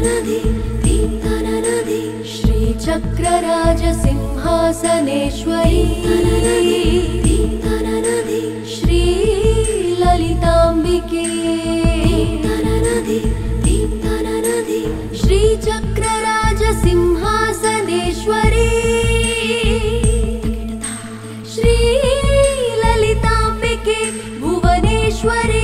श्रीचक्रराज सिंहासनेश्वरी श्रीललिताम्बिके श्रीचक्रराज सिंहासनेश्वरी श्रीललिताम्बिके भुवनेश्वरी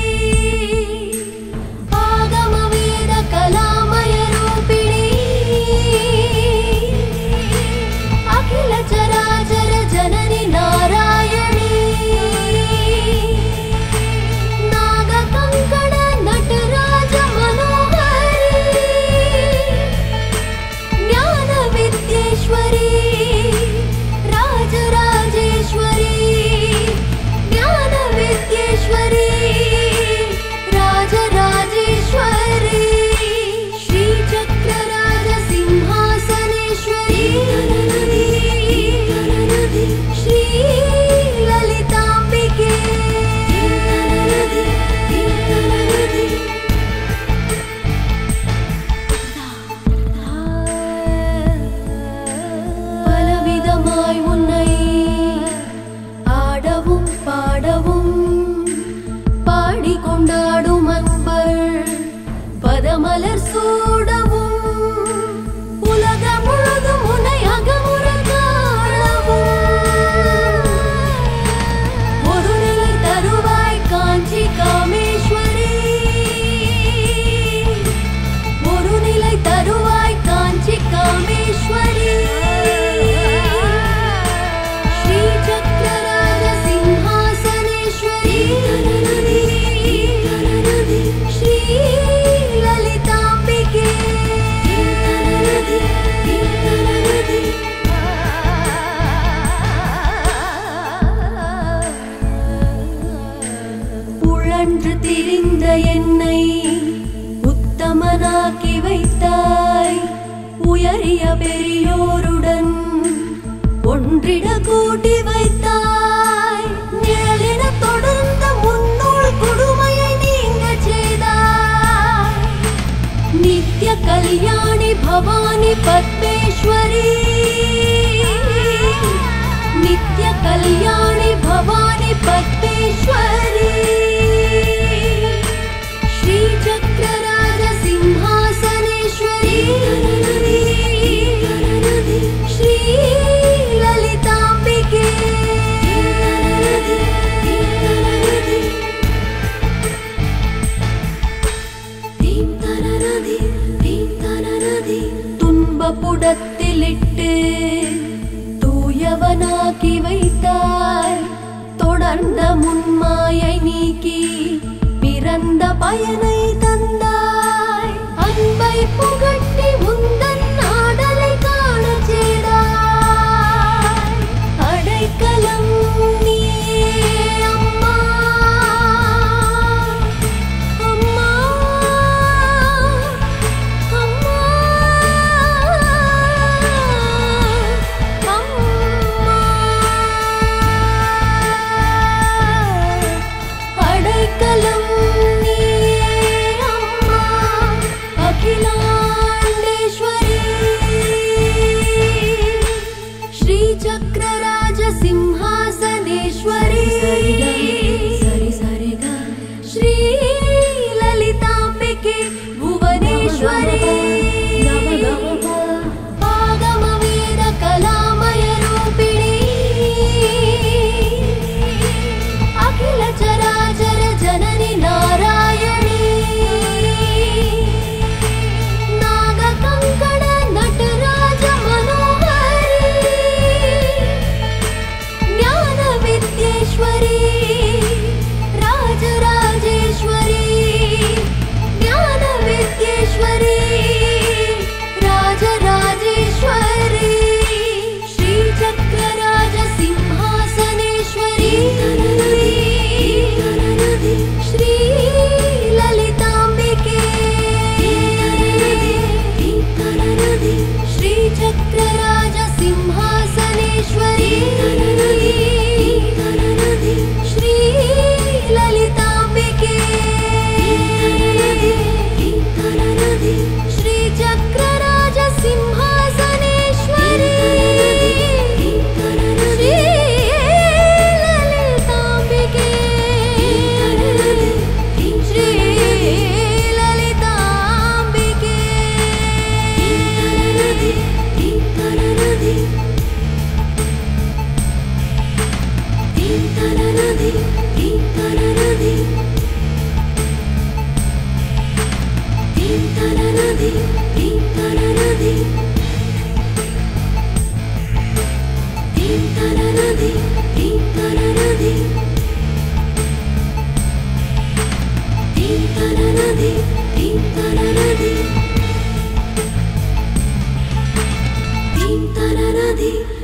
மலர் சூடவும் உலகம் முழுதும் உன்னை அகமுற காணவும் ஒரு நிலை தருவாய் காஞ்சி காமேஸ்வரி ஒரு நிலை தருவாய் காஞ்சி காமேஸ்வரி ஸ்ரீ சக்கரராஜ சிம்ஹாசனேஸ்வரி உழன்று திரிந்த என்னை உத்தமனாக்கி வைத்தாய் உயரிய பெரியோருடன் ஒன்றிட கூட்டி வைத்தாய் நிழலின தொடர்ந்த முன்னோள் கொடுமையை நீங்க செய்தாய் நித்ய கல்யாணி பவானி பத்மேஸ்வரி नित्य कल्याणी भवानी पद्मेश्वरी श्री चक्रराज सिंहासनेश्वरी श्री ललिताम्बिके துன்பப்புடத்திலிட்டு யவனாக்கி வைத்தாய் தொடர்ந்த முன்மாயை நீக்கி பிறந்த பயனை தந்தாய் அன்பை புகட்டி முந்தன் நாடலை காண செய்தாய் அடைக்கலம் நீயே அம்மா அம்மா அம்மா அடைக்கலம் நீயே அம்மா அகிலாண்டேஸ்வரி ஸ்ரீ சக்கரராஜ சிம்ஹாசனேஸ்வரி சரி சரி க ஸ்ரீ லலிதாம்பிகே புவனேஸ்வரி ஆகம வேத கலாமய ரூபிணி அகில चराचर जननी नारायणी नाग कंकण नटराज मनोहरी ज्ञान विद्येश्वरी राजराजेश्वरी ज्ञान विद्येश्वरी राजराजेश्वरी श्री चक्रराज सिंहासनेश्वरी श्री ललिताम्बिके श्री चक्रराज सिंहासनेश्वरी श्री ललिताम्बिके श्री सिंहासनेश्वरी श्री ललिताम्बिके श्री ललिताम्बिके Nadi